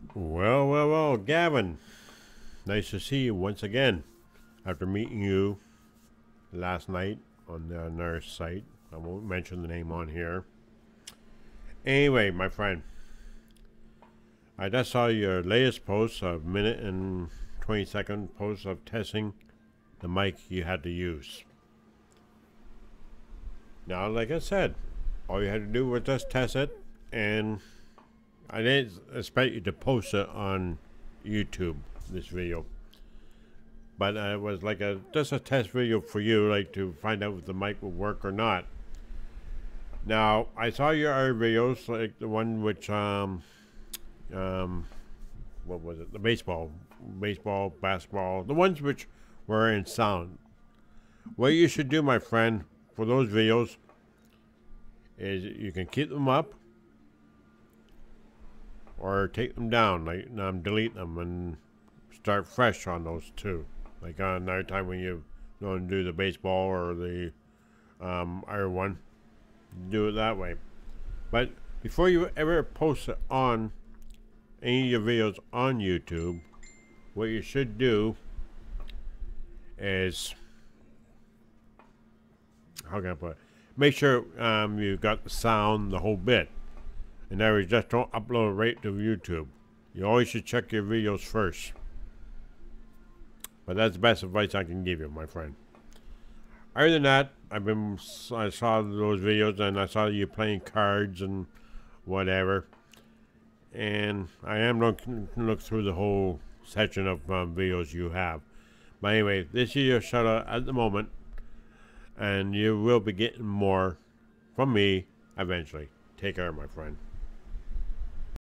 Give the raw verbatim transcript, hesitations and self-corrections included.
Well, well, well, Gavin. Nice to see you once again. After meeting you last night on the nurse site, I won't mention the name on here. Anyway, my friend, I just saw your latest post, a minute and twenty second post of testing the mic you had to use. Now, like I said, all you had to do was just test it, and I didn't expect you to post it on YouTube, this video. But uh, it was like a just a test video for you, like to find out if the mic would work or not. Now, I saw your other videos, like the one which, um, um, what was it? The baseball, baseball, basketball, the ones which were in sound. What you should do, my friend, for those videos is you can keep them up or take them down, like um, delete them and start fresh on those two. Like on another time when you going to do the baseball or the um, other one, do it that way. But before you ever post it on any of your videos on YouTube, what you should do is, how can I put it? Make sure um, you got the sound, the whole bit. In other words, just don't upload it right to YouTube. You always should check your videos first. But that's the best advice I can give you, my friend. Other than that, I've been I saw those videos and I saw you playing cards and whatever. And I am looking look through the whole section of um, videos you have. But anyway, this is your shout out at the moment. And you will be getting more from me eventually. Take care, my friend.